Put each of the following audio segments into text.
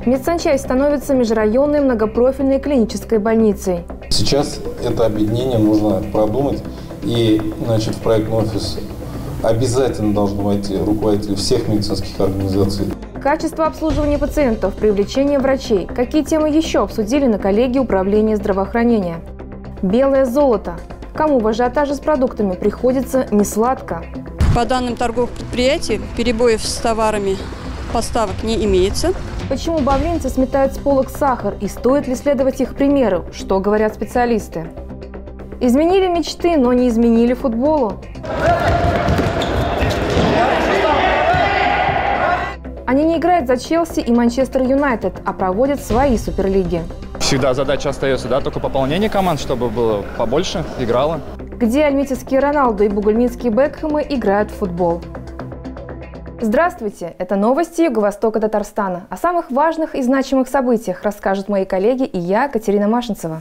Медсанчасть становится межрайонной многопрофильной клинической больницей. Сейчас это объединение нужно продумать, и в проектный офис обязательно должны войти руководители всех медицинских организаций. Качество обслуживания пациентов, привлечение врачей. Какие темы еще обсудили на коллегии управления здравоохранения? Белое золото. Кому в ажиотаже с продуктами приходится несладко? По данным торговых предприятий, перебоев с товарами поставок не имеется. Почему бавлинцы сметают с полок сахар и стоит ли следовать их примеру? Что говорят специалисты? Изменили мечты, но не изменили футболу. Они не играют за Челси и Манчестер Юнайтед, а проводят свои суперлиги. Всегда задача остается, только пополнение команд, чтобы было побольше, играло. Где альметьевские Роналду и бугульминские Бекхэмы играют в футбол. Здравствуйте! Это новости Юго-Востока Татарстана. О самых важных и значимых событиях расскажут мои коллеги и я, Катерина Машинцева.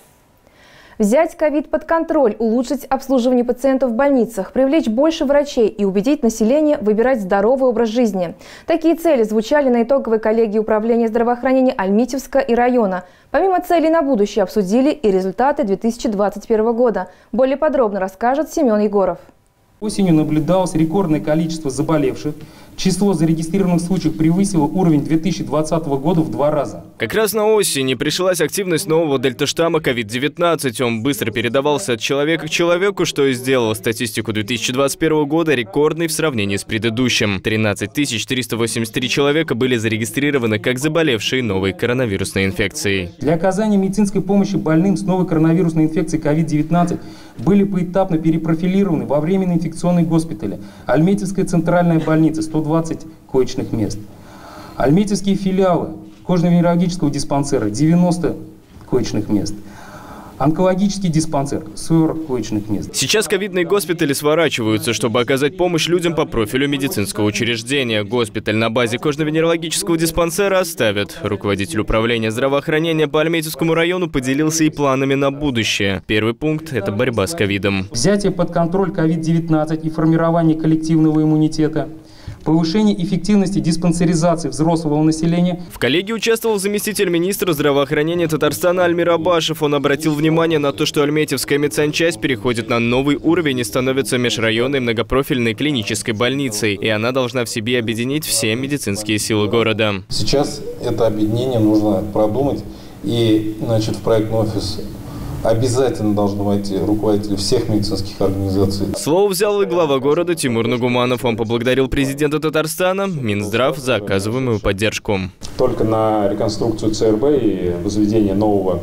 Взять ковид под контроль, улучшить обслуживание пациентов в больницах, привлечь больше врачей и убедить население выбирать здоровый образ жизни. Такие цели звучали на итоговой коллегии управления здравоохранения Альметьевска и района. Помимо целей на будущее обсудили и результаты 2021 года. Более подробно расскажет Семен Егоров. Осенью наблюдалось рекордное количество заболевших. Число зарегистрированных случаев превысило уровень 2020 года в 2 раза. Как раз на осени пришлась активность нового дельта-штамма COVID-19. Он быстро передавался от человека к человеку, что и сделало статистику 2021 года рекордной в сравнении с предыдущим. 13 383 человека были зарегистрированы как заболевшие новой коронавирусной инфекцией. Для оказания медицинской помощи больным с новой коронавирусной инфекцией COVID-19 были поэтапно перепрофилированы во временные инфекционные госпитали. Альметьевская центральная больница – 120 коечных мест. Альметьевские филиалы кожно-венерологического диспансера – 90 коечных мест. Онкологический диспансер – 40 коечных мест. Сейчас ковидные госпитали сворачиваются, чтобы оказать помощь людям по профилю медицинского учреждения. Госпиталь на базе кожно-венерологического диспансера оставят. Руководитель управления здравоохранения по Альметьевскому району поделился и планами на будущее. Первый пункт – это борьба с ковидом. Взятие под контроль COVID-19 и формирование коллективного иммунитета. Повышение эффективности диспансеризации взрослого населения. В коллегии участвовал заместитель министра здравоохранения Татарстана Альмир Абашев. Он обратил внимание на то, что Альметьевская медсанчасть переходит на новый уровень и становится межрайонной многопрофильной клинической больницей. И она должна в себе объединить все медицинские силы города. Сейчас это объединение нужно продумать, и в проектный офис обязательно должны войти руководители всех медицинских организаций. Слово взял и глава города Тимур Нагуманов. Он поблагодарил президента Татарстана, Минздрав за оказываемую поддержку. Только на реконструкцию ЦРБ и возведение нового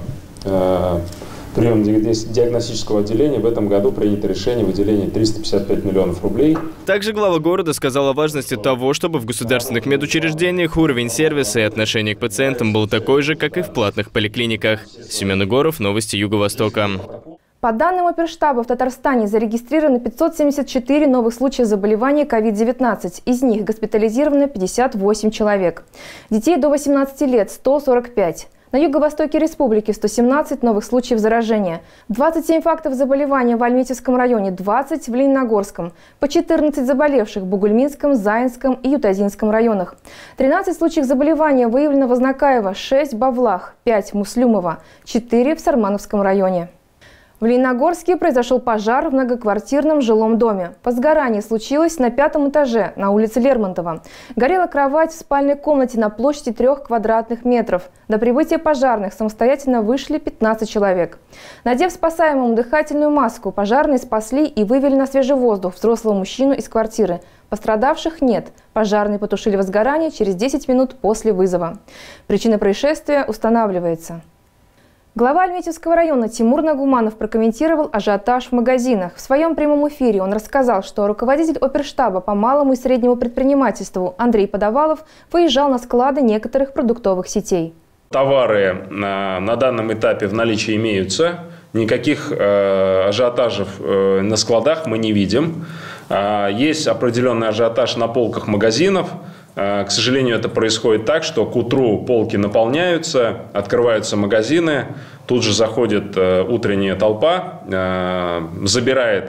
приемно-диагностического отделения в этом году принято решение о выделении 355 миллионов рублей. Также глава города сказал о важности того, чтобы в государственных медучреждениях уровень сервиса и отношения к пациентам был такой же, как и в платных поликлиниках. Семен Егоров, новости Юго-Востока. По данным оперштаба, в Татарстане зарегистрировано 574 новых случая заболевания COVID-19. Из них госпитализировано 58 человек. Детей до 18 лет – 145. На юго-востоке республики 117 новых случаев заражения, 27 фактов заболевания в Альметьевском районе, 20 в Лениногорском, по 14 заболевших в Бугульминском, Заинском и Ютазинском районах. 13 случаев заболевания выявлено в Ознакаево, 6 в Бавлах, 5 в Муслюмово, 4 в Сармановском районе. В Лениногорске произошел пожар в многоквартирном жилом доме. Возгорание случилось на 5-м этаже на улице Лермонтова. Горела кровать в спальной комнате на площади 3 квадратных метров. До прибытия пожарных самостоятельно вышли 15 человек. Надев спасаемому дыхательную маску, пожарные спасли и вывели на свежий воздух взрослого мужчину из квартиры. Пострадавших нет. Пожарные потушили возгорание через 10 минут после вызова. Причина происшествия устанавливается. Глава Альметьевского района Тимур Нагуманов прокомментировал ажиотаж в магазинах. В своем прямом эфире он рассказал, что руководитель оперштаба по малому и среднему предпринимательству Андрей Подавалов выезжал на склады некоторых продуктовых сетей. Товары на данном этапе в наличии имеются. Никаких ажиотажев на складах мы не видим. Есть определенный ажиотаж на полках магазинов. К сожалению, это происходит так, что к утру полки наполняются, открываются магазины, тут же заходит утренняя толпа, забирает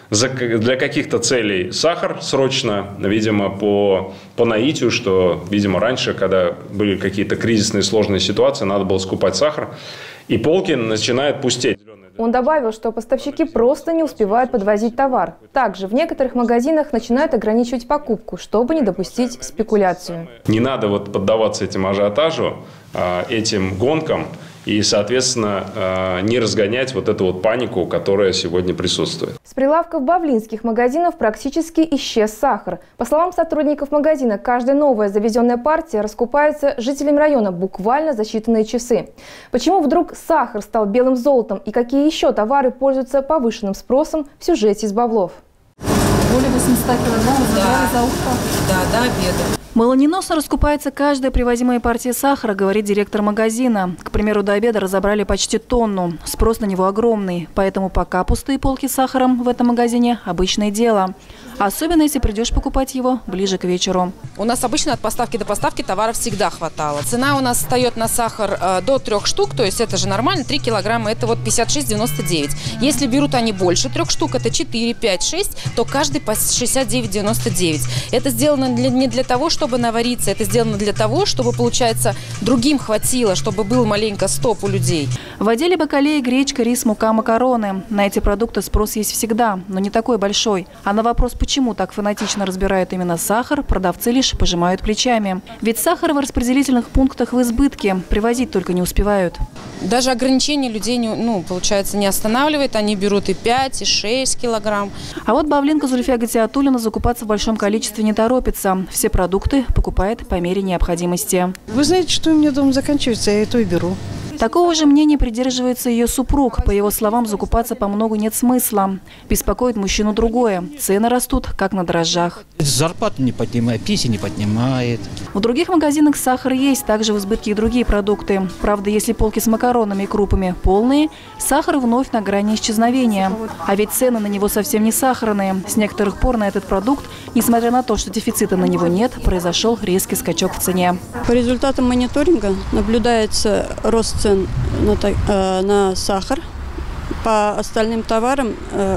для каких-то целей сахар срочно, видимо, по наитию, что, видимо, раньше, когда были какие-то кризисные сложные ситуации, надо было скупать сахар, и полки начинают пустеть. Он добавил, что поставщики просто не успевают подвозить товар. Также в некоторых магазинах начинают ограничивать покупку, чтобы не допустить спекуляцию. Не надо поддаваться этим ажиотажу, этим гонкам и, соответственно, не разгонять эту панику, которая сегодня присутствует. С прилавков бавлинских магазинов практически исчез сахар. По словам сотрудников магазина, каждая новая завезенная партия раскупается жителями района буквально за считанные часы. Почему вдруг сахар стал белым золотом и какие еще товары пользуются повышенным спросом, в сюжете из Бавлов. Более 800 килограммов забрали за утро? Да, до обеда. Молниеносно раскупается каждая привозимая партия сахара, говорит директор магазина. К примеру, до обеда разобрали почти тонну. Спрос на него огромный. Поэтому пока пустые полки с сахаром в этом магазине – обычное дело. Особенно, если придешь покупать его ближе к вечеру. У нас обычно от поставки до поставки товара всегда хватало. Цена у нас встает на сахар до 3 штук, то есть это же нормально, 3 килограмма – это 56,99. Если берут они больше 3 штук, это 4, 5, 6, то каждый по 69,99. Это сделано не для того, чтобы навариться, это сделано для того, чтобы, получается, другим хватило, чтобы был маленько стоп у людей. В отделе бакалеи гречка, рис, мука, макароны. На эти продукты спрос есть всегда, но не такой большой. А на вопрос, почему так фанатично разбирают именно сахар, продавцы лишь пожимают плечами. Ведь сахар в распределительных пунктах в избытке, привозить только не успевают. Даже ограничение людей, получается, не останавливает. Они берут и 5, и 6 килограмм. А вот бавлинка Зульфия Гатиатуллина закупаться в большом количестве не торопится. Все продукты покупает по мере необходимости. Вы знаете, что у меня дома заканчивается, я это и беру. Такого же мнения придерживается ее супруг. По его словам, закупаться по многу нет смысла. Беспокоит мужчину другое. Цены растут, как на дрожжах. Зарплату не поднимает, пенсии не поднимает. В других магазинах сахар есть, также в избытке и другие продукты. Правда, если полки с макаронами и крупами полные, сахар вновь на грани исчезновения. А ведь цены на него совсем не сахарные. С некоторых пор на этот продукт, несмотря на то, что дефицита на него нет, произошел резкий скачок в цене. По результатам мониторинга наблюдается рост цен на сахар. По остальным товарам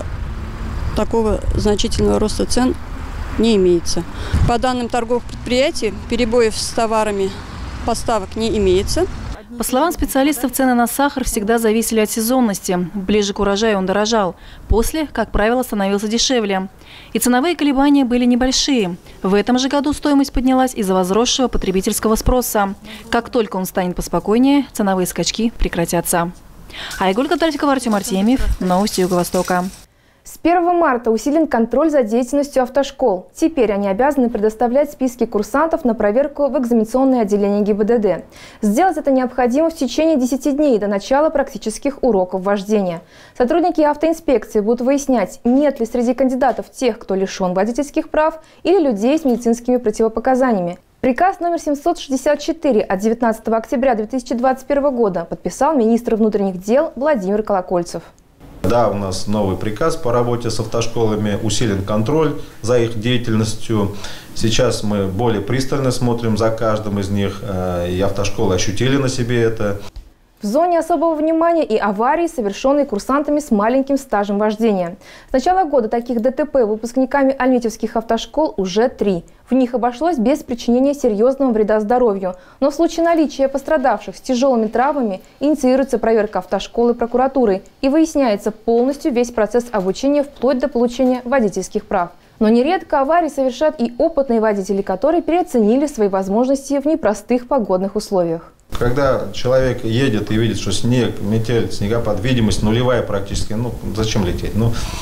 такого значительного роста цен не имеется. По данным торговых предприятий, перебоев с товарами поставок не имеется. По словам специалистов, цены на сахар всегда зависели от сезонности. Ближе к урожаю он дорожал. После, как правило, становился дешевле. И ценовые колебания были небольшие. В этом же году стоимость поднялась из-за возросшего потребительского спроса. Как только он станет поспокойнее, ценовые скачки прекратятся. Айгуль Катальфикова, Артем Артемьев. Новости Юго-Востока. С 1 марта усилен контроль за деятельностью автошкол. Теперь они обязаны предоставлять списки курсантов на проверку в экзаменационное отделение ГИБДД. Сделать это необходимо в течение 10 дней до начала практических уроков вождения. Сотрудники автоинспекции будут выяснять, нет ли среди кандидатов тех, кто лишен водительских прав, или людей с медицинскими противопоказаниями. Приказ номер 764 от 19 октября 2021 года подписал министр внутренних дел Владимир Колокольцев. Да, у нас новый приказ по работе с автошколами, усилен контроль за их деятельностью. Сейчас мы более пристально смотрим за каждым из них, и автошколы ощутили на себе это. В зоне особого внимания и аварии, совершенные курсантами с маленьким стажем вождения. С начала года таких ДТП выпускниками альметьевских автошкол уже 3. В них обошлось без причинения серьезного вреда здоровью. Но в случае наличия пострадавших с тяжелыми травмами инициируется проверка автошколы прокуратурой и выясняется полностью весь процесс обучения вплоть до получения водительских прав. Но нередко аварии совершают и опытные водители, которые переоценили свои возможности в непростых погодных условиях. Когда человек едет и видит, что снег, метель, снегопад, видимость нулевая практически, зачем лететь?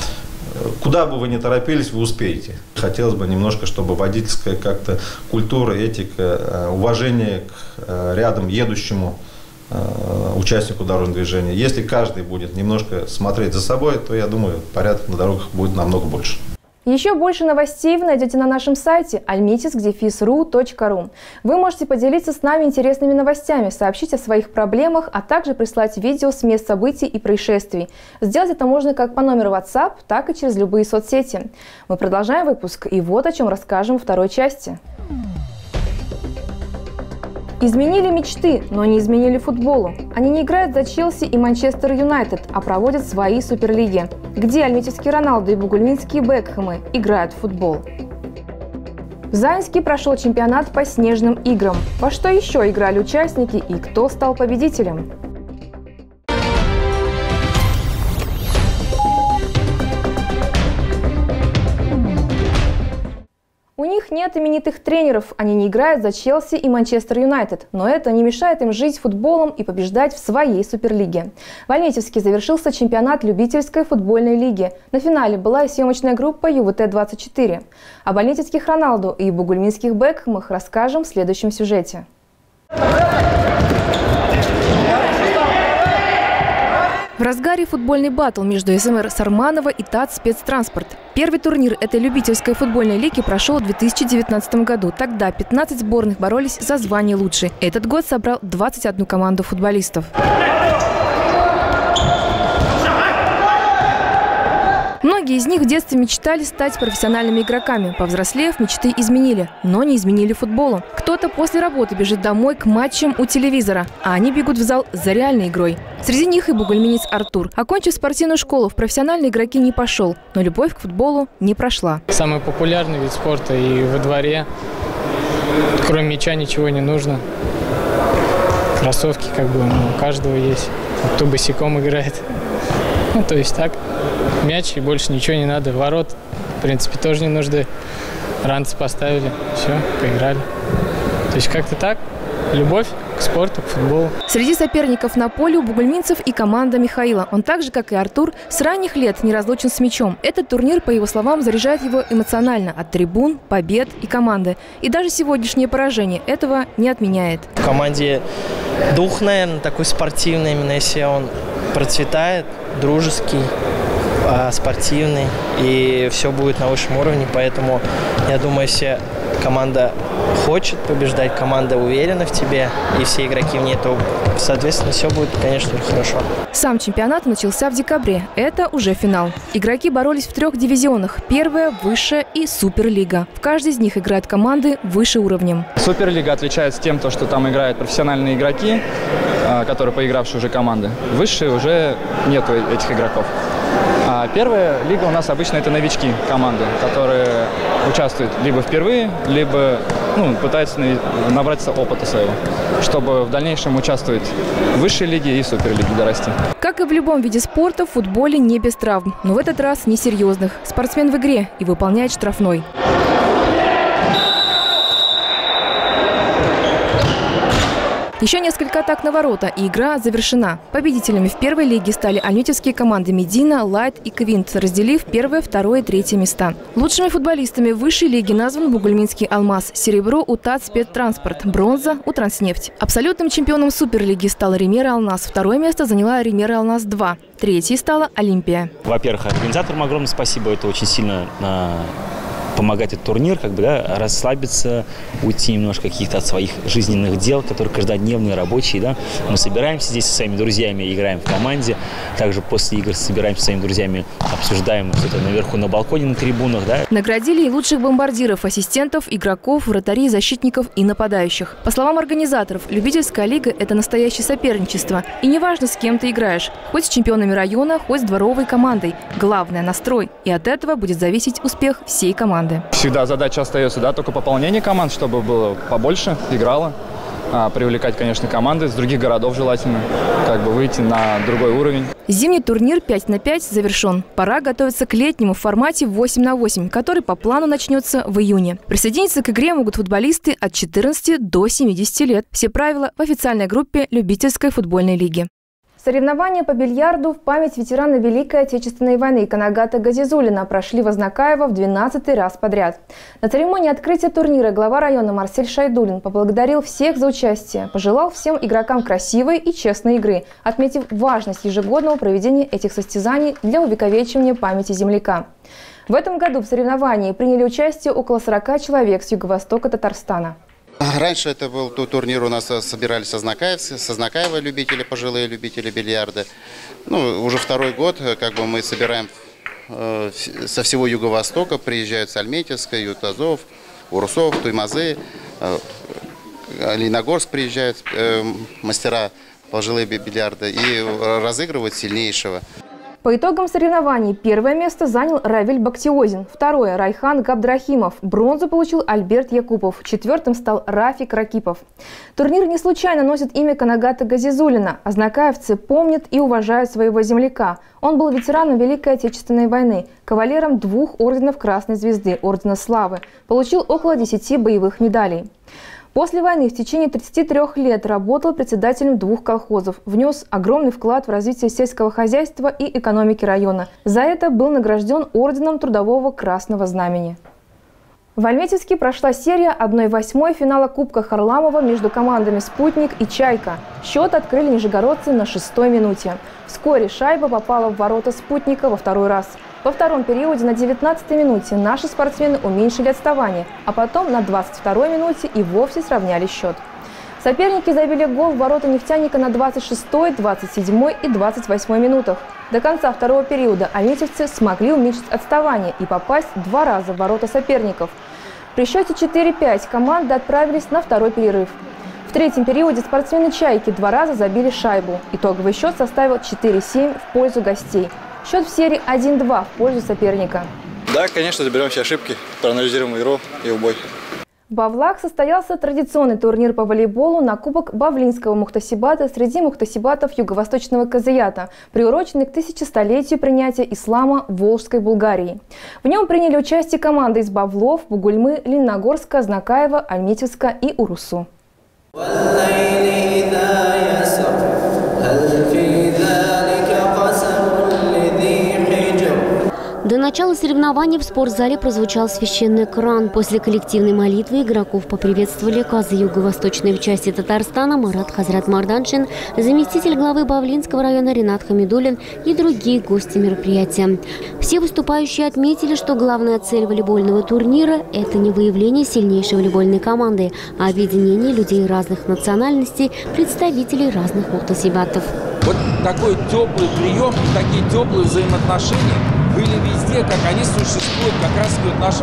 Куда бы вы ни торопились, вы успеете. Хотелось бы немножко, чтобы водительская как-то культура, этика, уважение к рядом едущему участнику дорожного движения. Если каждый будет немножко смотреть за собой, то, я думаю, порядок на дорогах будет намного больше. Еще больше новостей вы найдете на нашем сайте almetisk-ru.ru. Вы можете поделиться с нами интересными новостями, сообщить о своих проблемах, а также прислать видео с мест событий и происшествий. Сделать это можно как по номеру WhatsApp, так и через любые соцсети. Мы продолжаем выпуск, и вот о чем расскажем во второй части. Изменили мечты, но не изменили футболу. Они не играют за Челси и Манчестер Юнайтед, а проводят свои суперлиги, где альметьевский Роналду и бугульминские Бекхэмы играют в футбол. В Заинске прошел чемпионат по снежным играм. Во что еще играли участники и кто стал победителем? У них нет именитых тренеров, они не играют за Челси и Манчестер Юнайтед, но это не мешает им жить футболом и побеждать в своей суперлиге. В Альметьевске завершился чемпионат любительской футбольной лиги. На финале была и съемочная группа ЮВТ-24. Об альметьевских Роналду и бугульминских Бекхэмах расскажем в следующем сюжете. В разгаре футбольный баттл между СМР Сарманова и ТАЦ «Спецтранспорт». Первый турнир этой любительской футбольной лиги прошел в 2019 году. Тогда 15 сборных боролись за звание лучшей. Этот год собрал 21 команду футболистов. Многие из них в детстве мечтали стать профессиональными игроками. Повзрослев, мечты изменили, но не изменили футболу. Кто-то после работы бежит домой к матчам у телевизора, а они бегут в зал за реальной игрой. Среди них и бугульминец Артур. Окончив спортивную школу, в профессиональные игроки не пошел, но любовь к футболу не прошла. Самый популярный вид спорта и во дворе. Кроме мяча ничего не нужно. Кроссовки у каждого есть. Кто босиком играет. То есть так. Мяч и больше ничего не надо. Ворот, в принципе, тоже не нужны. Ранцы поставили, все, поиграли. То есть как-то так. Любовь к спорту, к футболу. Среди соперников на поле у бугульминцев и команда Михаила. Он так же, как и Артур, с ранних лет не разлучен с мячом. Этот турнир, по его словам, заряжает его эмоционально от трибун, побед и команды. И даже сегодняшнее поражение этого не отменяет. В команде дух, наверное, такой спортивный, именно если он процветает, дружеский, спортивный, и все будет на высшем уровне. Поэтому, я думаю, если команда хочет побеждать, команда уверена в тебе, и все игроки в ней, то, соответственно, все будет, конечно, хорошо. Сам чемпионат начался в декабре. Это уже финал. Игроки боролись в 3 дивизионах. Первая, высшая и суперлига. В каждой из них играют команды выше уровнем. Суперлига отличается тем, что там играют профессиональные игроки, которые поигравшие уже команды. Высшей уже нету этих игроков. А первая лига у нас обычно это новички команды, которые участвуют либо впервые, либо пытаются набраться опыта своего, чтобы в дальнейшем участвовать в высшей лиге и суперлиге дорасти. Как и в любом виде спорта, в футболе не без травм, но в этот раз несерьезных. Спортсмен в игре и выполняет штрафной. Еще несколько атак на ворота, и игра завершена. Победителями в первой лиге стали альметьевские команды Медина, Лайт и Квинт, разделив 1, 2 и 3 места. Лучшими футболистами высшей лиги назван бугульминский «Алмаз», серебро у ТАЦ «Спецтранспорт», бронза у «Транснефть». Абсолютным чемпионом суперлиги стала Римера Алнас, второе место заняла Римера Алнас-2, третьей стала Олимпия. Во-первых, организаторам огромное спасибо, это очень сильно помогать этот турнир, расслабиться, уйти немножко каких-то от своих жизненных дел, которые каждодневные, рабочие, да. Мы собираемся здесь со своими друзьями, играем в команде, также после игр собираемся со своими друзьями, обсуждаем что-то наверху на балконе, на трибунах, да. Наградили и лучших бомбардиров, ассистентов, игроков, вратарей, защитников и нападающих. По словам организаторов, любительская лига – это настоящее соперничество. И неважно, с кем ты играешь, хоть с чемпионами района, хоть с дворовой командой. Главное – настрой. И от этого будет зависеть успех всей команды. Всегда задача остается, только пополнение команд, чтобы было побольше, играло. Привлекать, конечно, команды из других городов желательно, выйти на другой уровень. Зимний турнир 5 на 5 завершен. Пора готовиться к летнему в формате 8 на 8, который по плану начнется в июне. Присоединиться к игре могут футболисты от 14 до 70 лет. Все правила в официальной группе любительской футбольной лиги. Соревнования по бильярду в память ветерана Великой Отечественной войны Канагата Газизуллина прошли в Азнакаево в 12-й раз подряд. На церемонии открытия турнира глава района Марсель Шайдуллин поблагодарил всех за участие, пожелал всем игрокам красивой и честной игры, отметив важность ежегодного проведения этих состязаний для увековечивания памяти земляка. В этом году в соревновании приняли участие около 40 человек с юго-востока Татарстана. Раньше это был турнир, у нас собирались с Азнакаева любители, пожилые любители бильярда. Уже второй год мы собираем со всего Юго-Востока, приезжают с Альметьевска, Ютазов, Урусов, Туймазы. Лениногорск приезжают мастера пожилые бильярда и разыгрывают сильнейшего. По итогам соревнований первое место занял Равиль Бактиозин, второе – Райхан Габдрахимов, бронзу получил Альберт Якупов, четвертым стал Рафик Ракипов. Турнир не случайно носит имя Канагата Газизуллина, а знакаевцы помнят и уважают своего земляка. Он был ветераном Великой Отечественной войны, кавалером 2 орденов Красной Звезды, Ордена Славы, получил около 10 боевых медалей. После войны в течение 33 лет работал председателем 2 колхозов, внес огромный вклад в развитие сельского хозяйства и экономики района. За это был награжден орденом Трудового Красного Знамени. В Альметьевске прошла серия 1/8 финала Кубка Харламова между командами «Спутник» и «Чайка». Счет открыли нижегородцы на 6-й минуте. Вскоре шайба попала в ворота «Спутника» во второй раз. Во втором периоде на 19-й минуте наши спортсмены уменьшили отставание, а потом на 22-й минуте и вовсе сравняли счет. Соперники забили гол в ворота «Нефтяника» на 26-й, 27-й и 28-й минутах. До конца второго периода альметьевцы смогли уменьшить отставание и попасть 2 раза в ворота соперников. При счете 4-5 команды отправились на второй перерыв. В третьем периоде спортсмены «Чайки» 2 раза забили шайбу. Итоговый счет составил 4-7 в пользу гостей. Счет в серии 1-2 в пользу соперника. Да, конечно, заберем все ошибки, проанализируем игру и убой. В Бавлах состоялся традиционный турнир по волейболу на Кубок Бавлинского мухтасибата среди мухтасибатов Юго-Восточного Казаята, приуроченный к 1000-летию принятия ислама в Волжской Булгарии. В нем приняли участие команды из Бавлов, Бугульмы, Лениногорска, Знакаева, Альметьевска и Урусу. До начала соревнований в спортзале прозвучал священный Коран. После коллективной молитвы игроков поприветствовали казы юго-восточной части Татарстана Марат Хазрат Марданшин, заместитель главы Бавлинского района Ринат Хамидуллин и другие гости мероприятия. Все выступающие отметили, что главная цель волейбольного турнира – это не выявление сильнейшей волейбольной команды, а объединение людей разных национальностей, представителей разных мухтасибатов. Вот такой теплый прием и такие теплые взаимоотношения были везде, как они существуют как раз в нашем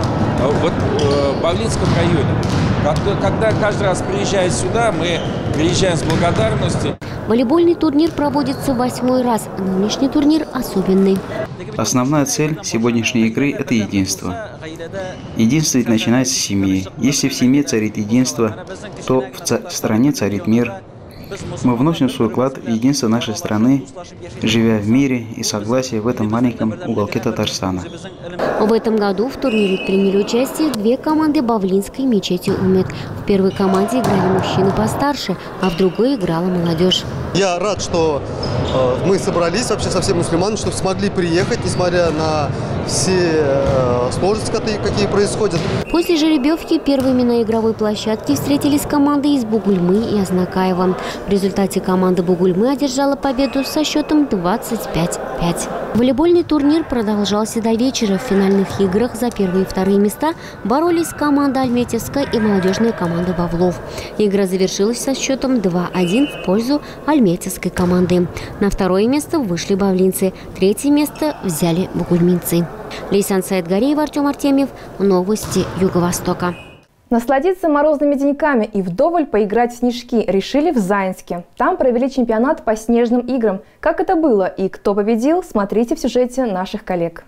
Бавлинском районе. Когда каждый раз приезжая сюда, мы приезжаем с благодарностью. Волейбольный турнир проводится 8-й раз, а нынешний турнир особенный. Основная цель сегодняшней игры – это единство. Единство ведь начинается с семьи. Если в семье царит единство, то в стране царит мир. Мы вносим свой вклад в единство нашей страны, живя в мире и согласии в этом маленьком уголке Татарстана. В этом году в турнире приняли участие 2 команды Бавлинской мечети Умет. В первой команде играли мужчины постарше, а в другой играла молодежь. Я рад, что мы собрались вообще со всеми мусульманами, чтобы смогли приехать, несмотря на все сложности, какие происходят. После жеребьевки первыми на игровой площадке встретились команды из Бугульмы и Азнакаева. В результате команда Бугульмы одержала победу со счетом 25-5. Волейбольный турнир продолжался до вечера. В финальных играх за первые и вторые места боролись команда Альметьевска и молодежная команда Бавлов. Игра завершилась со счетом 2-1 в пользу альметьевской команды. На второе место вышли бавлинцы, третье место взяли бугульминцы. Лейсан Саидгареев, Артем Артемьев. Новости Юго-Востока. Насладиться морозными деньками и вдоволь поиграть в снежки решили в Заинске. Там провели чемпионат по снежным играм. Как это было и кто победил, смотрите в сюжете наших коллег.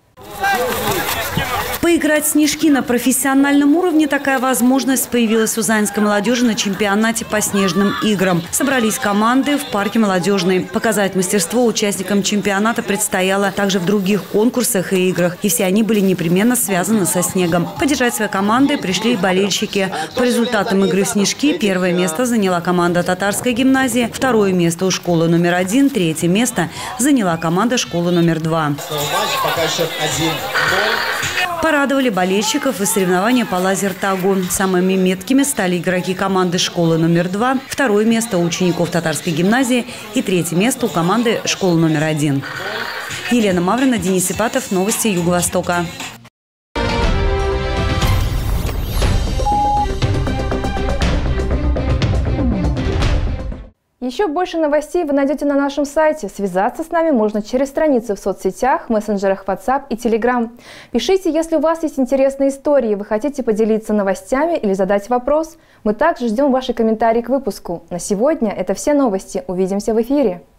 Поиграть в снежки на профессиональном уровне – такая возможность появилась у заинской молодежи на чемпионате по снежным играм. Собрались команды в парке молодежный. Показать мастерство участникам чемпионата предстояло также в других конкурсах и играх. И все они были непременно связаны со снегом. Поддержать свои команды пришли и болельщики. По результатам игры в снежки первое место заняла команда татарской гимназии, второе место у школы номер 1, третье место заняла команда школы номер 2. Порадовали болельщиков и соревнования по лазертагу. Самыми меткими стали игроки команды школы номер 2, второе место у учеников татарской гимназии и третье место у команды школы номер 1. Елена Маврина, Денис Ипатов. Новости Юго-Востока. Еще больше новостей вы найдете на нашем сайте. Связаться с нами можно через страницы в соцсетях, мессенджерах WhatsApp и Telegram. Пишите, если у вас есть интересные истории, вы хотите поделиться новостями или задать вопрос. Мы также ждем ваши комментарии к выпуску. На сегодня это все новости. Увидимся в эфире.